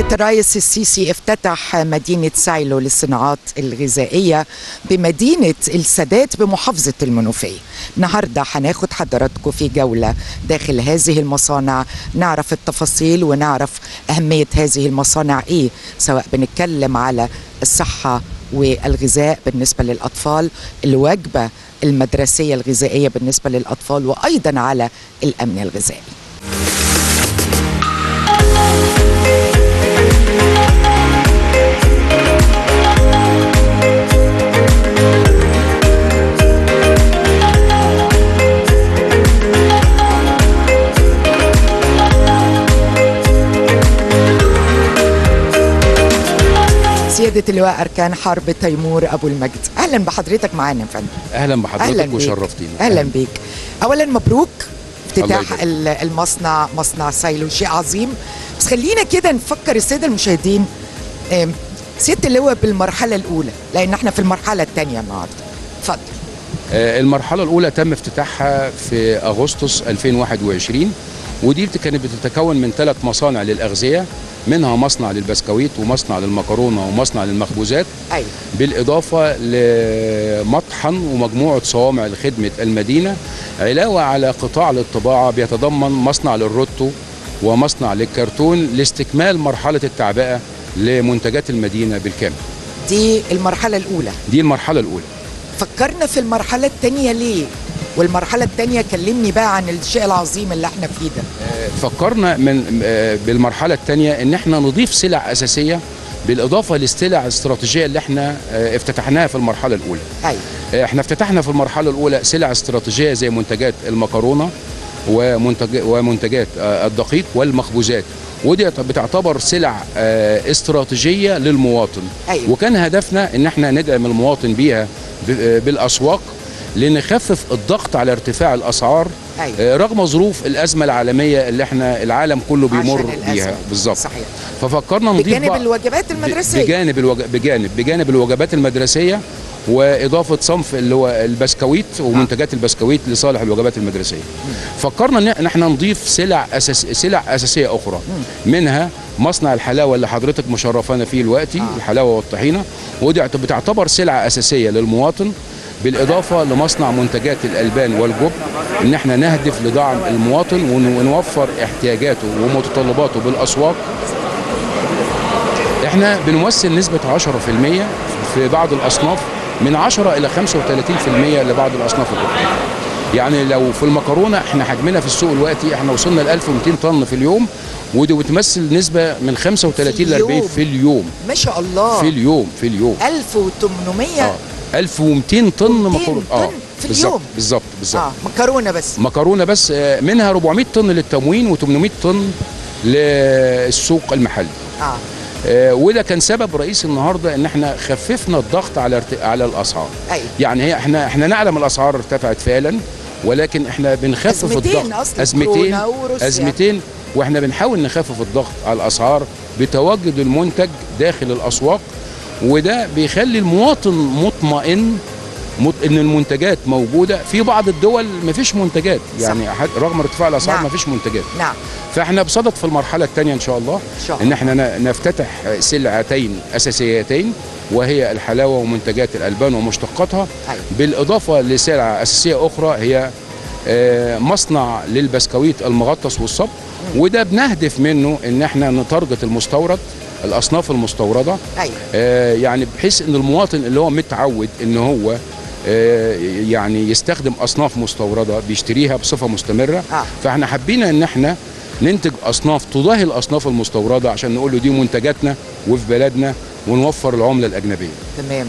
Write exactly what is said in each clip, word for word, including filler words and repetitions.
سيادة الرئيس السيسي افتتح مدينة سايلو للصناعات الغذائية بمدينة السادات بمحافظة المنوفية. النهاردة هناخد حضراتكم في جولة داخل هذه المصانع، نعرف التفاصيل ونعرف أهمية هذه المصانع إيه، سواء بنتكلم على الصحة والغذاء بالنسبة للأطفال، الوجبة المدرسية الغذائية بالنسبة للأطفال، وأيضا على الأمن الغذائي. سيادة اللواء أركان حرب تيمور أبو المجد، أهلا بحضرتك معانا يا فندم. أهلا بحضرتك وشرفتينا. أهلا بيك. أولا مبروك افتتاح المصنع، مصنع سايلو، شيء عظيم. بس خلينا كده نفكر السادة المشاهدين سيادة اللواء بالمرحلة الأولى، لأن احنا في المرحلة الثانية النهارده. اتفضل. المرحلة الأولى تم افتتاحها في أغسطس ألفين وواحد وعشرين، ودي كانت بتتكون من ثلاث مصانع للأغذية، منها مصنع للبسكويت ومصنع للمكرونة ومصنع للمخبوزات. أيوة. بالإضافة لمطحن ومجموعة صوامع لخدمة المدينة، علاوة على قطاع للطباعة بيتضمن مصنع للروتو ومصنع للكرتون لاستكمال مرحلة التعبئة لمنتجات المدينة بالكامل. دي المرحلة الأولى. دي المرحلة الأولى. فكرنا في المرحلة الثانية ليه؟ والمرحلة الثانية كلمني بقى عن الشيء العظيم اللي احنا فيه ده. فكرنا من بالمرحلة الثانية ان احنا نضيف سلع أساسية بالإضافة للسلع الاستراتيجية اللي احنا افتتحناها في المرحلة الأولى. أيوة. احنا افتتحنا في المرحلة الأولى سلع استراتيجية زي منتجات المكرونة ومنتج ومنتجات الدقيق والمخبوزات، ودي بتعتبر سلع استراتيجية للمواطن. أيوة. وكان هدفنا ان احنا ندعم المواطن بيها بالأسواق لنخفف الضغط على ارتفاع الأسعار. أيوة. رغم ظروف الأزمة العالمية اللي احنا العالم كله بيمر بيها. بالظبط. صحيح. ففكرنا نضيف بجانب الوجبات المدرسية. بجانب الوج... بجانب بجانب الوجبات المدرسية وإضافة صنف اللي هو البسكويت ومنتجات البسكويت لصالح الوجبات المدرسية. مم. فكرنا ان احنا نضيف سلع أساس... سلع أساسية أخرى. مم. منها مصنع الحلاوة اللي حضرتك مشرفانا فيه دلوقتي. آه. الحلاوة والطحينة، ودي بتعتبر سلعة أساسية للمواطن، بالإضافة لمصنع منتجات الألبان والجبن، إن احنا نهدف لدعم المواطن ونوفر احتياجاته ومتطلباته بالأسواق. احنا بنمثل نسبة عشرة في المية في بعض الأصناف، من عشرة إلى خمسة وثلاثين في المية لبعض الأصناف الأخرى. يعني لو في المكرونة احنا حجمنا في السوق دلوقتي احنا وصلنا ل ألف ومئتين طن في اليوم، ودي بتمثل نسبة من خمسة وثلاثين ل أربعين في اليوم. ما شاء الله. في اليوم في اليوم ألف وثمانمائة. آه. ألف ومئتين طن مكرونه اه في اليوم. بالظبط بالظبط. اه مكرونه بس. مكرونه بس، منها أربعمائة طن للتموين وثمانمائة طن للسوق المحلي. اه, آه وده كان سبب رئيسي النهارده ان احنا خففنا الضغط على ارت... على الاسعار. أيوة. يعني هي احنا احنا نعلم الاسعار ارتفعت فعلا، ولكن احنا بنخفف الضغط. ازمتين ازمتين واحنا بنحاول نخفف الضغط على الاسعار بتواجد المنتج داخل الاسواق، وده بيخلي المواطن مطمئن ان المنتجات موجوده. في بعض الدول ما فيش منتجات، يعني صح. رغم ارتفاع الاسعار نعم. ما فيش منتجات. نعم. فاحنا بصدد في المرحله الثانيه ان شاء الله شاء. ان احنا نفتتح سلعتين اساسيتين، وهي الحلاوه ومنتجات الالبان ومشتقاتها. أيوة. بالاضافه لسلعه اساسيه اخرى هي مصنع للبسكويت المغطس والصب، وده بنهدف منه ان احنا نتارجت المستورد، الاصناف المستورده. أيوة. آه يعني بحيث ان المواطن اللي هو متعود ان هو آه يعني يستخدم اصناف مستورده بيشتريها بصفه مستمره. آه. فاحنا حابين ان احنا ننتج اصناف تضاهي الاصناف المستورده عشان نقول له دي منتجاتنا وفي بلدنا ونوفر العمله الاجنبيه. تمام.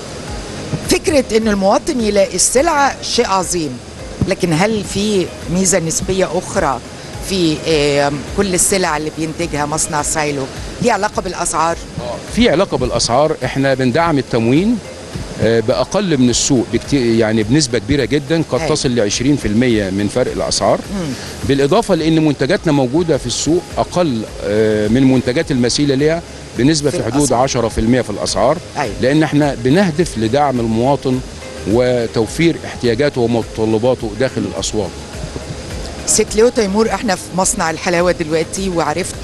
فكره ان المواطن يلاقي السلعه شيء عظيم، لكن هل في ميزه نسبيه اخرى في كل السلع اللي بينتجها مصنع سايلو ليه علاقه بالاسعار؟ في علاقه بالاسعار. احنا بندعم التموين باقل من السوق بكتير، يعني بنسبه كبيره جدا قد تصل ل عشرين في المية من فرق الاسعار. مم. بالاضافه لان منتجاتنا موجوده في السوق اقل من منتجات المثيله ليها بنسبه في, في حدود عشرة في المية في الاسعار. أيوة. لان احنا بنهدف لدعم المواطن وتوفير احتياجاته ومتطلباته داخل الاسواق. سيادة اللواء تيمور، احنا في مصنع الحلاوه دلوقتي، وعرفت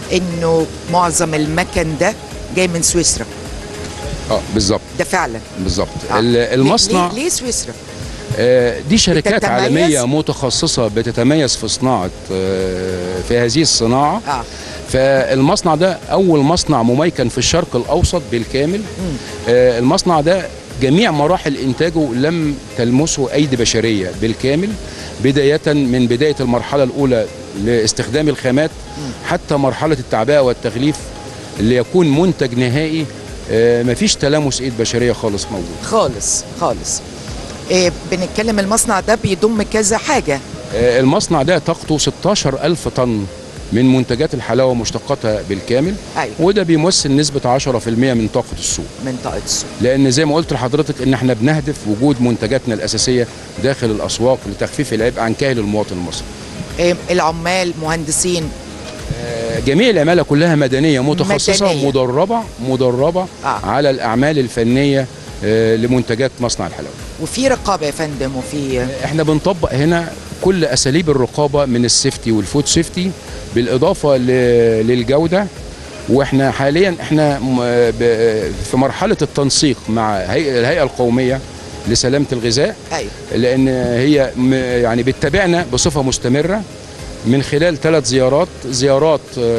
انه معظم المكن ده جاي من سويسرا. اه بالظبط، ده فعلا بالظبط. آه. المصنع ليه, ليه سويسرا؟ آه دي شركات بتتميز؟ عالميه متخصصه بتتميز في صناعه آه في هذه الصناعه. آه. فالمصنع ده اول مصنع مميكن في الشرق الاوسط بالكامل. آه المصنع ده جميع مراحل انتاجه لم تلمسه ايدي بشريه بالكامل، بدايه من بدايه المرحله الاولى لاستخدام الخامات حتى مرحله التعبئه والتغليف ليكون منتج نهائي. آه مفيش تلامس ايد بشريه خالص موجود خالص خالص. إيه بنتكلم المصنع ده بيضم كذا حاجه. آه المصنع ده طاقته ستاشر ألف طن من منتجات الحلاوه ومشتقاتها بالكامل. أيوة. وده بيمثل نسبه عشرة في المية من طاقه السوق. من طاقه السوق. لان زي ما قلت لحضرتك ان احنا بنهدف وجود منتجاتنا الاساسيه داخل الاسواق لتخفيف العبء عن كاهل المواطن المصري. إيه العمال مهندسين؟ آه جميع العماله كلها مدنيه متخصصه مدنية. مدربه مدربه آه. على الاعمال الفنيه آه لمنتجات مصنع الحلاوه. وفي رقابه يا فندم وفي آه احنا بنطبق هنا كل اساليب الرقابه من السيفتي والفود سيفتي بالاضافه للجوده. واحنا حاليا احنا في مرحله التنسيق مع الهيئه القوميه لسلامه الغذاء. أيوة. لان هي يعني بتتابعنا بصفه مستمره من خلال ثلاث زيارات زيارات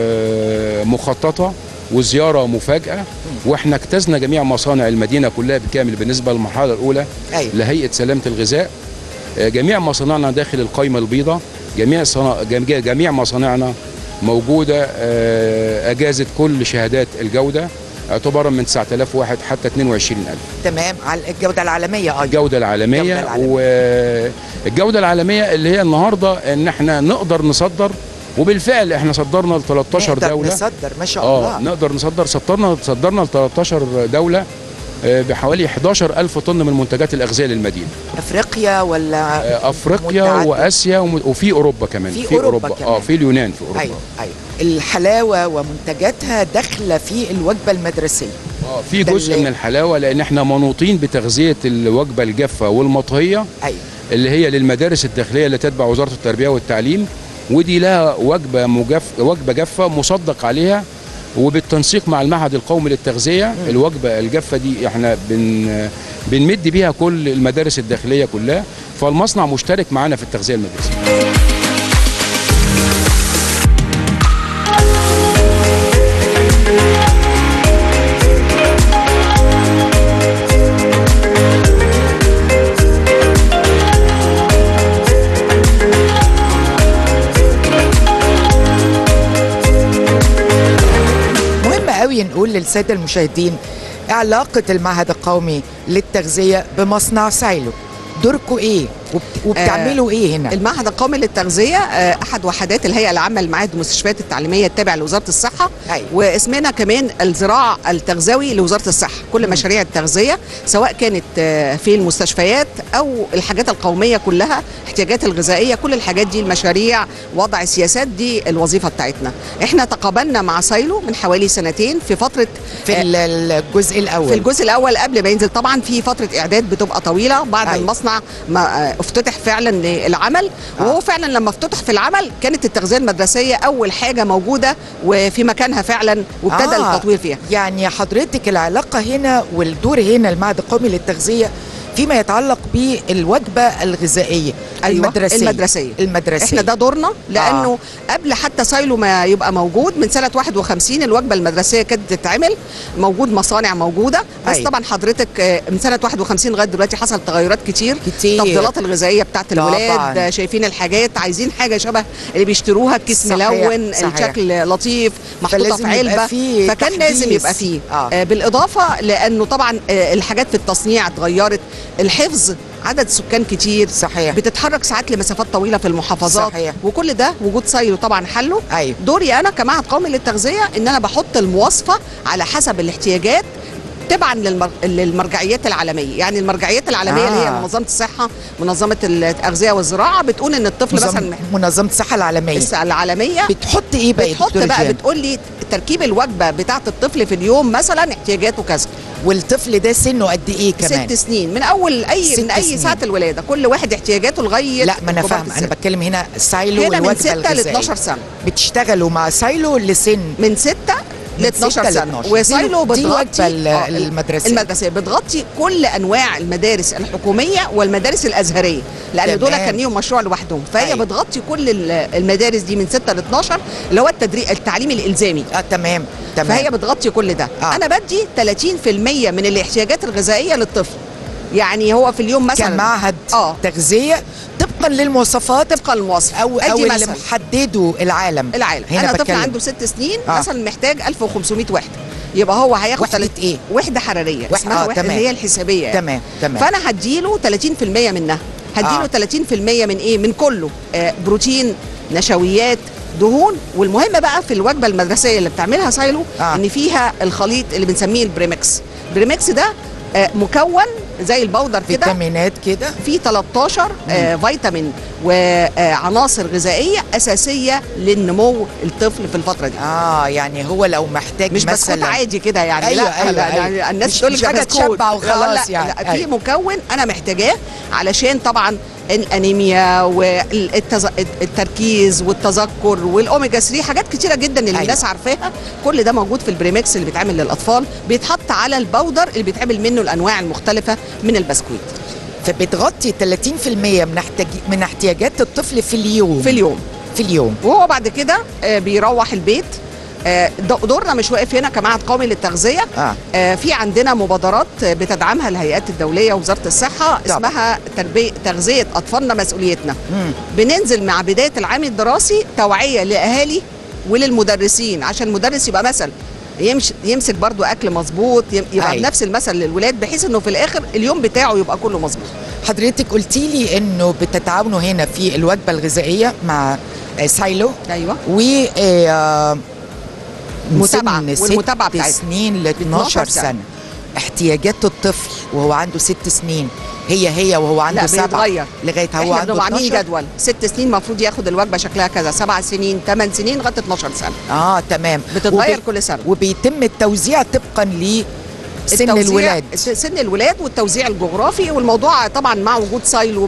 مخططه وزياره مفاجاه. واحنا اجتزنا جميع مصانع المدينه كلها بالكامل بالنسبه للمرحله الاولى. أيوة. لهيئه سلامه الغذاء. جميع مصانعنا داخل القائمه البيضاء، جميع صنا... جميع مصانعنا موجوده اجازت كل شهادات الجوده اعتبارا من تسعة آلاف واحد حتى اتنين وعشرين ألف. تمام. على الجوده العالميه ايضا. الجوده العالميه, الجودة العالمية. والجوده العالميه اللي هي النهارده ان احنا نقدر نصدر، وبالفعل احنا صدرنا ل تلتاشر دوله. نصدر ما شاء الله. اه نقدر نصدر صدرنا صدرنا ل تلتاشر دوله بحوالي حداشر ألف طن من منتجات الأغذية للمدينة. أفريقيا ولا أفريقيا متعدد. وآسيا وفي أوروبا كمان. في, في أوروبا, أوروبا كمان. اه في اليونان في أوروبا. أيوة أيوة. الحلاوة ومنتجاتها داخلة في الوجبة المدرسية. اه في جزء من الحلاوة لأن احنا منوطين بتغذية الوجبة الجافة والمطهية. أيوة. اللي هي للمدارس الداخلية اللي تتبع وزارة التربية والتعليم، ودي لها وجبة مجف وجبة جافة مصدق عليها وبالتنسيق مع المعهد القومي للتغذيه. م. الوجبه الجافه دي احنا بن بنمد بيها كل المدارس الداخليه كلها، فالمصنع مشترك معانا في التغذيه المدرسيه. نقول للساده المشاهدين علاقه المعهد القومي للتغذيه بمصنع سايلو، دوركم ايه وبتعملوا آه ايه هنا؟ المعهد القومي للتغذيه آه احد وحدات الهيئه العامه للمعاهد والمستشفيات التعليميه التابعه لوزاره الصحه. أيوة. واسمنا كمان الذراع التغذوي لوزاره الصحه. كل مشاريع التغذيه سواء كانت آه في المستشفيات او الحاجات القوميه كلها، احتياجات الغذائيه، كل الحاجات دي المشاريع، وضع سياسات، دي الوظيفه بتاعتنا. احنا تقابلنا مع سايلو من حوالي سنتين في فتره في آه الجزء الاول في الجزء الاول قبل ما ينزل. طبعا في فتره اعداد بتبقى طويله بعد أيوة. المصنع ما افتتح فعلا العمل. آه. وهو فعلا لما افتتح في العمل كانت التغذيه المدرسيه اول حاجه موجوده وفي مكانها فعلا، وابتدى آه. التطوير فيها. يعني حضرتك العلاقه هنا والدور هنا المعهد القومي للتغذيه فيما يتعلق بالوجبه الغذائيه. أيوة. المدرسيه المدرسيه المدرسيه احنا ده دورنا، لانه آه. قبل حتى سايلو ما يبقى موجود من سنه واحد وخمسين الوجبه المدرسيه كانت تتعمل، موجود مصانع موجوده. بس أيوة. طبعا حضرتك من سنه واحد وخمسين لغايه دلوقتي حصل تغيرات كتير كتير. التفضيلات الغذائيه بتاعت الولاد، شايفين الحاجات، عايزين حاجه شبه اللي بيشتروها، الكيس ملون، الشكل لطيف، محطوطه في علبه، فكان لازم يبقى فيه. آه. آه بالاضافه لانه طبعا آه الحاجات في التصنيع اتغيرت، الحفظ، عدد سكان كتير، صحيح. بتتحرك ساعات لمسافات طويله في المحافظات، صحيح. وكل ده وجود سايلو طبعا حله. أيوة. دوري انا كمعهد قومي للتغذيه ان انا بحط المواصفه على حسب الاحتياجات تبعا للمر... للمرجعيات العالميه. يعني المرجعيات العالميه آه. اللي هي منظمه الصحه، منظمه التغذيه والزراعه، بتقول ان الطفل منظم... مثلا منظمه الصحه العالميه العالميه بتحط ايه بقى؟ بتحط بقى بتقول لي تركيب الوجبه بتاعه الطفل في اليوم مثلا احتياجاته كذا. والطفل ده سنه قد ايه كمان؟ ست سنين من اول اي من اي سنين. ساعه الولاده كل واحد احتياجاته لغايه. لا ما انا فاهمه، انا بتكلم هنا سايلو هنا والوجبه من ستة الغذائيه. ل اتناشر سنه بتشتغلوا مع سايلو لسن من ستة ل اتناشر سنه. وسايلو بتغطي المدرسيه المدرسيه بتغطي كل انواع المدارس الحكوميه والمدارس الازهريه، لان دول كان ليهم مشروع لوحدهم، فهي أيوة. بتغطي كل المدارس دي من ستة ل اتناشر اللي هو التدريب التعليم الالزامي. اه تمام تمام. فهي بتغطي كل ده. آه. انا بدي ثلاثين في المية من الاحتياجات الغذائيه للطفل. يعني هو في اليوم مثلا كمعهد آه. تغذيه طبقا للمواصفات، طبقا للمواصف او او اللي محدده العالم. العالم انا طفل عنده ست سنين آه. مثلا محتاج ألف وخمسمائة وحده، يبقى هو هياخد وحده ايه؟ وحده حراريه وح... اسمها آه. وحده هي الحسابيه يعني. تمام تمام. فانا هديله ثلاثين في المية منها، هديله آه. ثلاثين في المية من ايه؟ من كله، آه بروتين، نشويات، دهون. والمهم بقى في الوجبه المدرسيه اللي بتعملها سايلو آه. ان فيها الخليط اللي بنسميه البريمكس. البريمكس ده آه مكون زي البودر كده، فيتامينات كده، في تلتاشر آه فيتامين وعناصر غذائيه اساسيه للنمو الطفل في الفتره دي. اه يعني هو لو محتاج مش مثلا بسكوت عادي كده يعني. أيوة لا, أيوة لا, أيوة. لا الناس مش, تقول مش حاجه تشبع وخلاص لا يعني. لا في أيوة. مكون انا محتاجاه علشان طبعا الانيميا والتركيز والتذكر والاوميجا ثلاثة، حاجات كتيره جدا اللي أيوة. الناس عارفاها، كل ده موجود في البريمكس اللي بيتعمل للاطفال، بيتحط على البودر اللي بيتعمل منه الانواع المختلفه من البسكويت. فبتغطي ثلاثين في المية من احتياج من احتياجات الطفل في اليوم في اليوم في اليوم وهو بعد كده بيروح البيت. دورنا مش واقف هنا كمعهد قومي للتغذيه. آه. آه في عندنا مبادرات بتدعمها الهيئات الدوليه ووزاره الصحه طبعا. اسمها تربيه تغذيه اطفالنا مسؤوليتنا. مم. بننزل مع بدايه العام الدراسي توعيه للاهالي وللمدرسين، عشان المدرس يبقى مثل، يمشي يمسك برضو اكل مظبوط، يبقى أي. بنفس المثل للولاد، بحيث انه في الاخر اليوم بتاعه يبقى كله مظبوط. حضرتك قلتي لي انه بتتعاونوا هنا في الوجبه الغذائيه مع سايلو. ايوه. و متابعه والمتابعه بتاعتها سنين ل اتناشر سنه. احتياجات الطفل وهو عنده ست سنين هي هي وهو عنده سبعة، بيتغير لغايه هو عنده اتناشر. عاملين جدول ست سنين المفروض ياخد الوجبه شكلها كذا، سبع سنين، ثمان سنين، لغايه اتناشر سنه. اه تمام. بتتغير وبي... كل سنه، وبيتم التوزيع طبقا ل سن الولاد، سن الولاد والتوزيع الجغرافي. والموضوع طبعا مع وجود سايل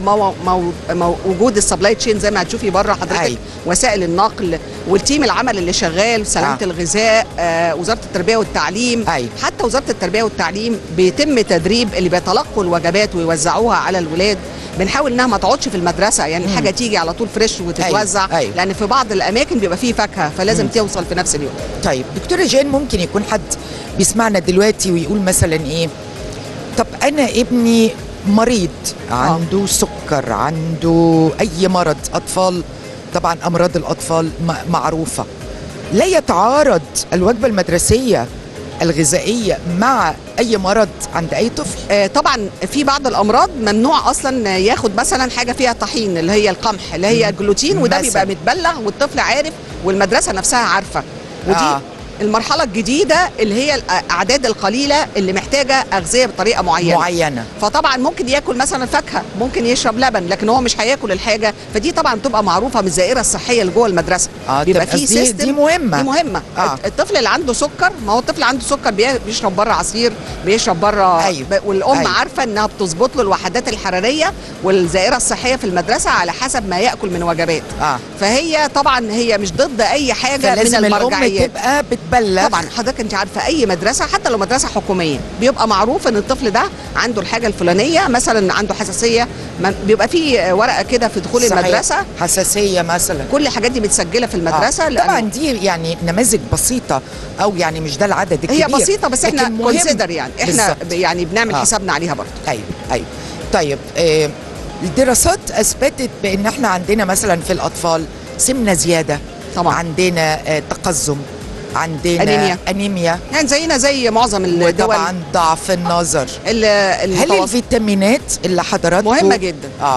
ووجود السبلاي تشين زي ما هتشوفي بره حضرتك. أي. وسائل النقل والتيم العمل اللي شغال، سلامه آه. الغذاء، آه وزاره التربيه والتعليم. أي. حتى وزاره التربيه والتعليم بيتم تدريب اللي بيتلقوا الوجبات ويوزعوها على الولاد. بنحاول انها ما تقعدش في المدرسه، يعني مم. الحاجه تيجي على طول فريش وتتوزع. أيوة. أيوة. لان في بعض الاماكن بيبقى فيه فاكهه فلازم مم. توصل في نفس اليوم. طيب دكتوره جين، ممكن يكون حد بيسمعنا دلوقتي ويقول مثلا ايه، طب انا ابني مريض، عنده آه. سكر، عنده اي مرض، اطفال طبعا امراض الاطفال معروفه، لا يتعارض الوجبه المدرسيه الغذائيه مع اي مرض عند اي طفل؟ آه طبعا في بعض الامراض ممنوع اصلا ياخد مثلا حاجه فيها طحين اللي هي القمح اللي هي الجلوتين، وده بيبقى متبلغ والطفل عارف والمدرسه نفسها عارفه. ودي آه. المرحله الجديده اللي هي الاعداد القليله اللي محتاجه اغذيه بطريقه معينه معينه فطبعا ممكن ياكل مثلا فاكهه، ممكن يشرب لبن، لكن هو مش هياكل الحاجه. فدي طبعا بتبقى معروفه من الدائره الصحيه اللي جوه المدرسه. آه بيبقى في سيستم. دي مهمه دي مهمه آه. الطفل اللي عنده سكر، ما هو الطفل اللي عنده سكر بيشرب بره عصير، بيشرب بره. أيوه. والام أيوه. عارفه انها بتظبط له الوحدات الحراريه والدائره الصحيه في المدرسه على حسب ما ياكل من وجبات. آه. فهي طبعا هي مش ضد اي حاجه من المرجعيات. الام تبقى بتبلغ. طبعا حضرتك انت عارفه اي مدرسه حتى لو مدرسه حكوميه بيبقى معروف ان الطفل ده عنده الحاجه الفلانيه، مثلا عنده حساسيه، بيبقى في ورقه كده في دخول صحيح. المدرسه حساسيه مثلا، كل الحاجات دي متسجله في المدرسه. آه. طبعا دي يعني نماذج بسيطه، او يعني مش ده العدد الكبير، هي بسيطه بس احنا كونسيدر يعني احنا بالزبط. يعني بنعمل آه. حسابنا عليها برضه. ايوه ايوه. طيب آه الدراسات اثبتت بان احنا عندنا مثلا في الاطفال سمنه زياده طبعا، عندنا آه تقزم، عندنا أنيميا. أنيميا يعني زينا زي معظم الدول، وطبعا ضعف النظر. هل الفيتامينات اللي حضراتكم مهمة جدا؟ اه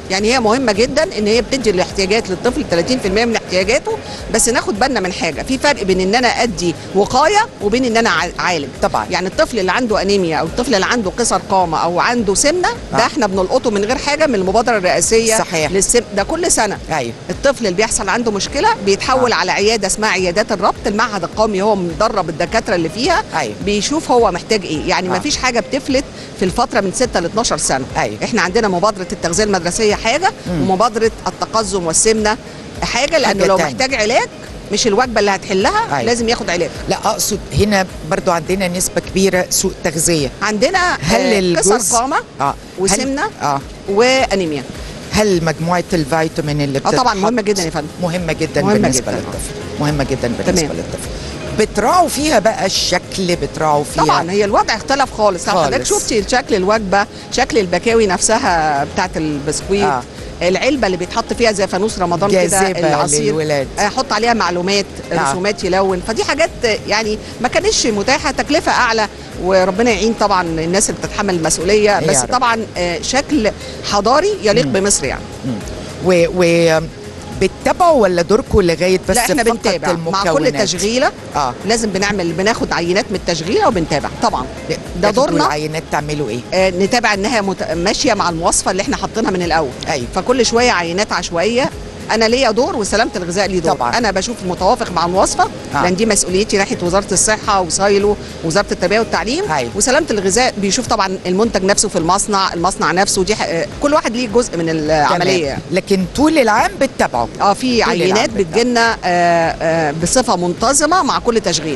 يعني هي مهمه جدا ان هي بتدي الاحتياجات للطفل ثلاثين في المية من احتياجاته، بس ناخد بالنا من حاجه، في فرق بين ان انا ادي وقايه وبين ان انا اعالج. طبعا. يعني الطفل اللي عنده انيميا او الطفل اللي عنده قصر قامه او عنده سمنه ده آه. احنا بنلقطه من غير حاجه من المبادره الرئاسيه صحيح. للسم ده كل سنه. ايوه. الطفل اللي بيحصل عنده مشكله بيتحول آه. على عياده اسمها عيادات الربط، المعهد القومي هو مدرب الدكاتره اللي فيها. أيوة. بيشوف هو محتاج ايه، يعني آه. ما فيش حاجه بتفلت في الفتره من ستة ل اتناشر سنه. أيوة. احنا عندنا مبادره التغذيه المدرسيه حاجه، مم. ومبادره التقزم والسمنه حاجه، لانه حاجة لو تانية. محتاج علاج مش الوجبه اللي هتحلها. أيوة. لازم ياخد علاج. لا اقصد هنا برضو عندنا نسبه كبيره سوء تغذيه. عندنا هل آه، قصر الجزء قامه اه وسمنه اه وانيميا. هل مجموعه الفيتامين اللي اه بتتحط طبعا مهمه جدا يا فندم. مهمه جدا مهمة بالنسبه جداً. للطفل، مهمه جدا بالنسبه تمام. للطفل. بتراعوا فيها بقى الشكل، بتراعوا فيها طبعا هي الوضع اختلف خالص. خالص. حضرتك شفتي شكل الوجبه، شكل البكاوي نفسها بتاعت البسكويت. آه. العلبه اللي بيتحط فيها زي فانوس رمضان كده جاذبة العصير، للولاد. احط عليها معلومات، آه. رسومات يلون. فدي حاجات يعني ما كانتش متاحه، تكلفه اعلى، وربنا يعين طبعا الناس اللي بتتحمل المسؤوليه، يا بس رب. طبعا آه، شكل حضاري يليق مم. بمصر يعني. مم. و, و بتتابعوا ولا دوركم لغايه بس لا احنا فقط بنتابع مع كل المكونات؟ تشغيله. اه لازم بنعمل بناخد عينات من التشغيله وبنتابع طبعا. ده تاخدوا دورنا. العينات تعملوا ايه؟ آه، نتابع انها مت... ماشيه مع المواصفه اللي احنا حاطينها من الاول. ايوه. فكل شويه عينات عشوائيه. انا ليا دور وسلامه الغذاء ليه دور. طبعاً. انا بشوف متوافق مع المواصفه. آه. لان دي مسؤوليتي ناحيه وزاره الصحه وسايلو ووزاره التربيه والتعليم. أيوة. وسلامه الغذاء بيشوف طبعا المنتج نفسه في المصنع، المصنع نفسه دي ح... آه، كل واحد ليه جزء من العمليه يعني. لكن طول العام بتتابعوا؟ اه في طول عينات العام بتتابعوا. بتجيلنا آه، آه، بصفه منتظمه مع كل تشغيل.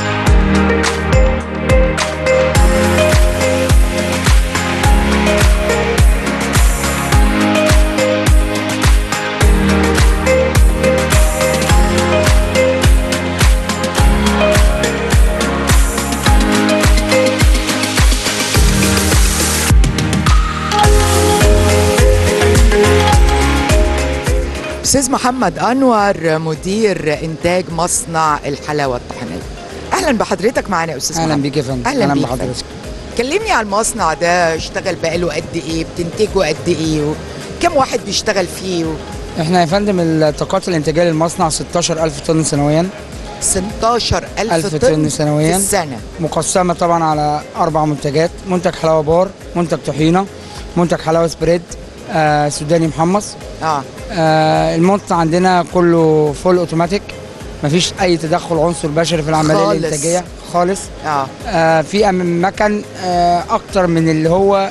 استاذ محمد انور، مدير انتاج مصنع الحلاوه الطحينيه، اهلا بحضرتك معانا يا استاذ محمد. اهلا بيك يا فندم. اهلا بيك بحضرتك. فندم. كلمني عن المصنع ده، اشتغل بقاله قد ايه، بتنتجه قد ايه، كم واحد بيشتغل فيه و... احنا يا فندم الطاقات الانتاجيه للمصنع ستاشر ألف طن سنويا، ستاشر ألف ألف طن طن سنوياً. في السنه. مقسمه طبعا على اربع منتجات: منتج حلاوه بار، منتج طحينه، منتج حلاوه سبريد، آه سوداني محمص. اه آه المصنع عندنا كله فول اوتوماتيك، مفيش اي تدخل عنصر بشري في العمليه خالص. الانتاجيه خالص. اه آه في أم- مكن آه اكتر من اللي هو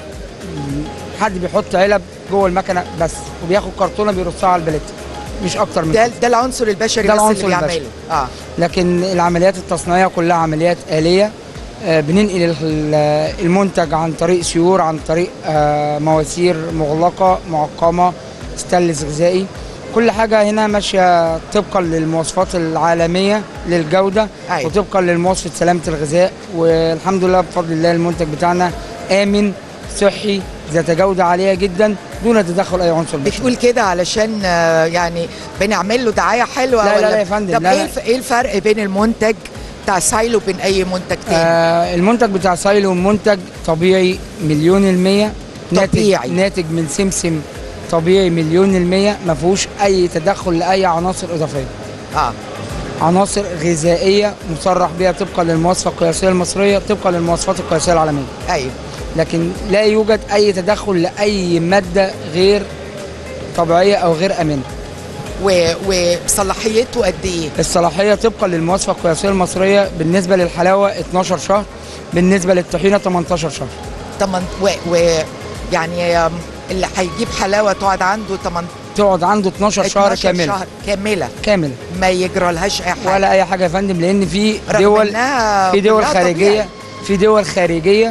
حد بيحط علب جوه المكنه بس، وبياخد كرتونه بيرصها على البلت، مش اكتر من ده كده. ده العنصر البشري ده بس العنصر اللي بيعمله. البشري. اه لكن العمليات التصنيعيه كلها عمليات آلية. آه، بننقل ال- المنتج عن طريق سيور، عن طريق آه، مواسير مغلقه معقمه، ستانلس غذائي. كل حاجه هنا ماشيه طبقا للمواصفات العالميه للجوده. أيوة. وطبقا لمواصفه سلامه الغذاء، والحمد لله بفضل الله المنتج بتاعنا امن، صحي، ذات جوده عاليه جدا، دون تدخل اي عنصر بشري. بتقول كده علشان آه، يعني بنعمل له دعايه حلوه؟ لا، لا، ولا لا يا فندم، طب لا، ايه لا. الف- ايه الفرق بين المنتج بتاع سايلو وبين اي منتج تاني؟ آه المنتج بتاع سايلو منتج طبيعي مليون المية، طبيعي. ناتج, ناتج من سمسم طبيعي مليون المية، ما فيهوش أي تدخل لأي عناصر إضافية. اه عناصر غذائية مصرح بها طبقا للمواصفة القياسية المصرية، طبقا للمواصفات القياسية العالمية. ايوه. لكن لا يوجد أي تدخل لأي مادة غير طبيعية أو غير آمنة. و- وصلاحيته قد ايه؟ الصلاحية طبقا للمواصفة القياسية المصرية بالنسبة للحلاوة اتناشر شهر، بالنسبة للطحينة تمنتاشر شهر. تمن و, و يعني آم، اللي هيجيب حلاوه تقعد عنده تمن تقعد عنده اتناشر شهر كاملة. شهر كامله كاملة ما يجرى لهاش اي حاجه ولا اي حاجه يا فندم، لان في رغم دول إنها في دول كلها خارجيه طبيعي. في دول خارجيه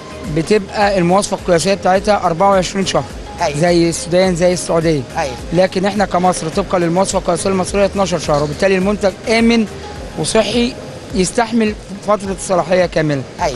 بتبقى المواصفه القياسيه بتاعتها أربعة وعشرين شهر. أيوة. زي السودان، زي السعوديه. ايوه. لكن احنا كمصر طبقا للمواصفه القياسيه المصريه اتناشر شهر، وبالتالي المنتج امن وصحي يستحمل فتره الصلاحيه كامله. ايوه.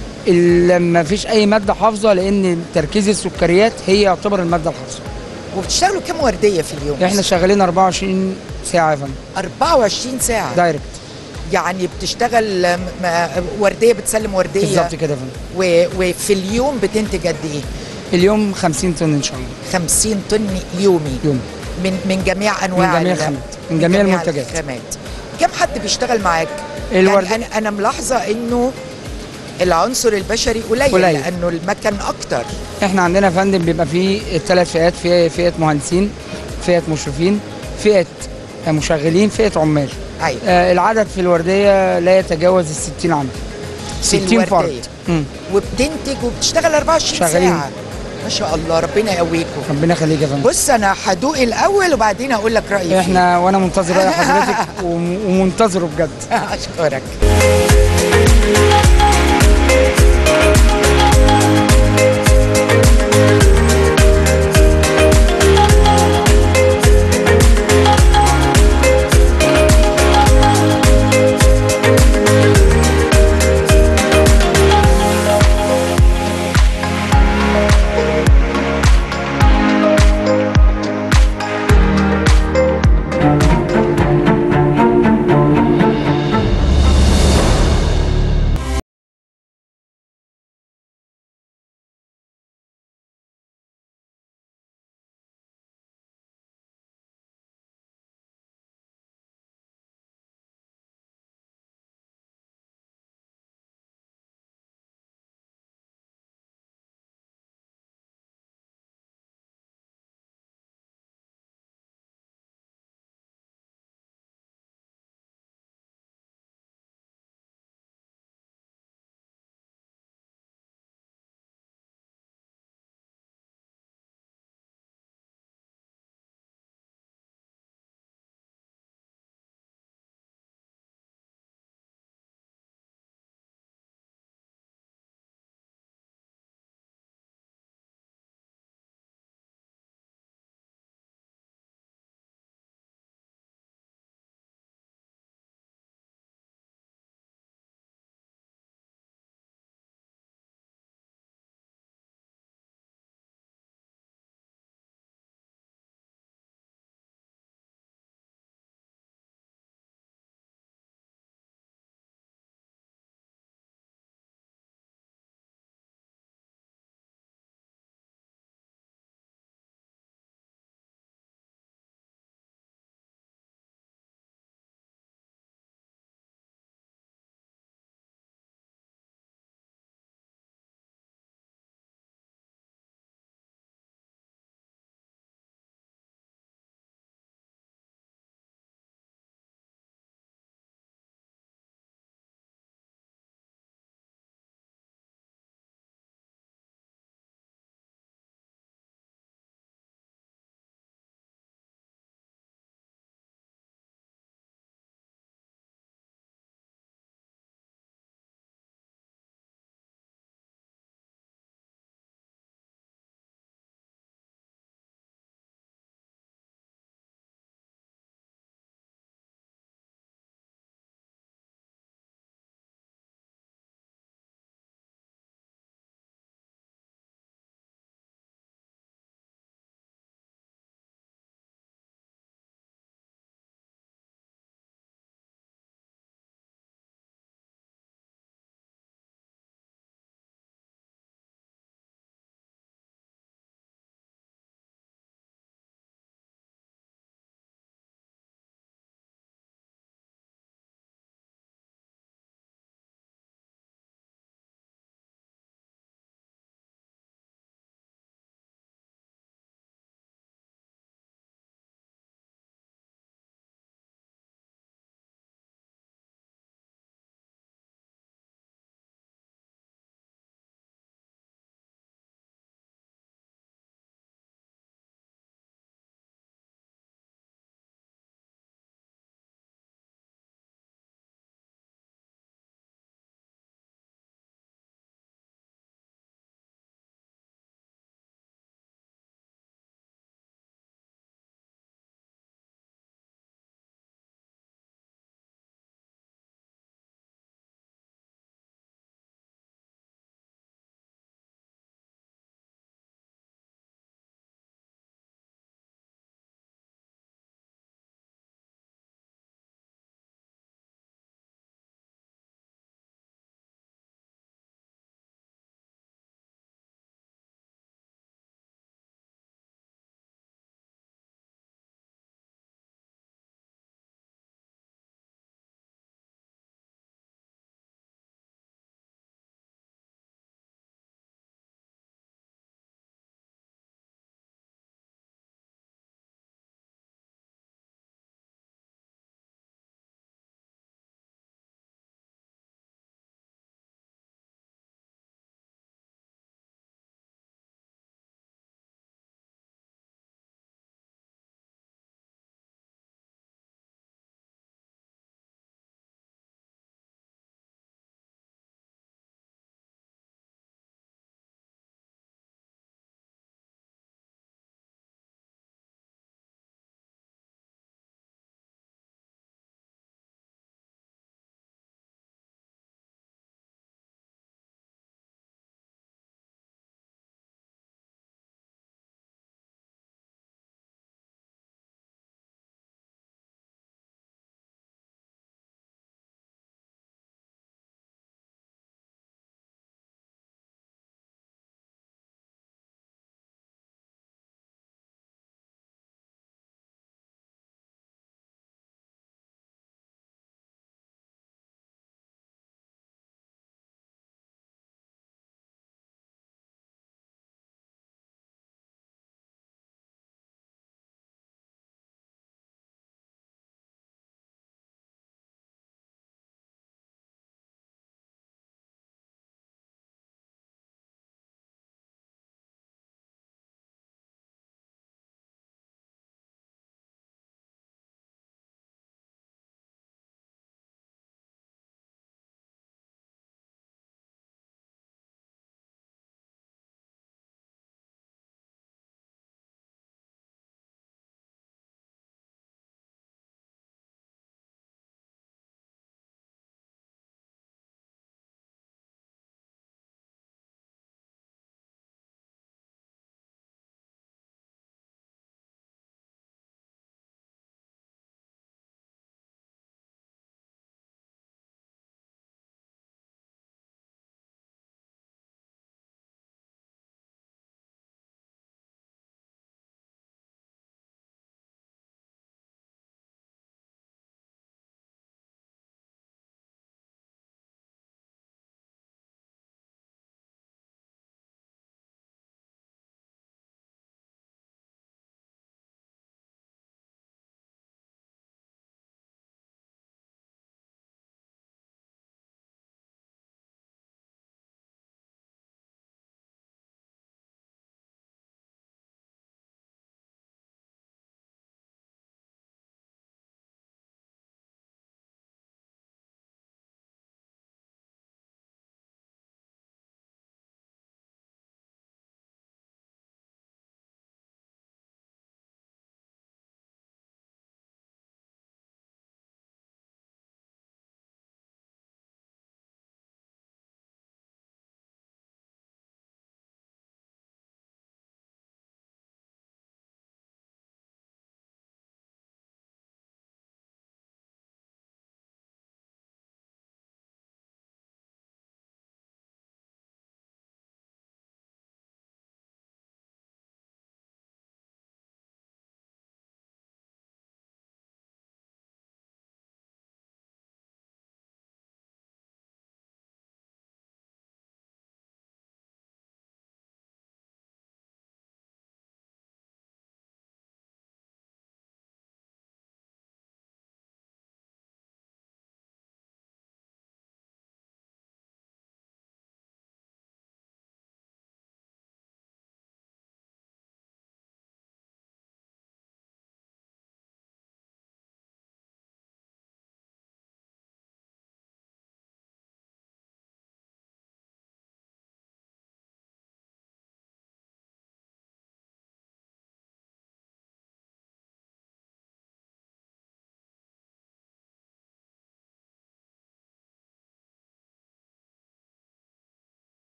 ال- ما فيش اي ماده حافظه، لان تركيز السكريات هي يعتبر الماده الحافظه. وبتشتغلوا كم ورديه في اليوم؟ احنا شغالين أربعة وعشرين ساعه يا فندم أربعة وعشرين ساعه دايركت. يعني بتشتغل آم، م- ورديه بتسلم ورديه بالظبط كده يا فندم. و... وفي اليوم بتنتج قد ايه؟ اليوم خمسين طن ان شاء الله. خمسين طن يومي يومي من من جميع انواع من جميع الخامات، من جميع المنتجات. الخامات. كم حد بيشتغل معاك؟ الورد... يعني انا انا ملاحظه انه العنصر البشري قليل, قليل لانه المكن اكتر. احنا عندنا يا فندم بيبقى فيه ثلاث فئات، في فئه مهندسين، فئه مشرفين، فئه مشغلين، فئه عمال. أيوة. آه العدد في الورديه لا يتجاوز ال ستين عامل، ستين فرد، وبتنتج وبتشتغل أربعة وعشرين شغالين. ساعه. ما شاء الله، ربنا يقويكم. ربنا يخليك يا فندم. بص انا هدوق الاول وبعدين اقول لك رايي. احنا وانا منتظر راي حضرتك ومنتظره بجد. اشكرك.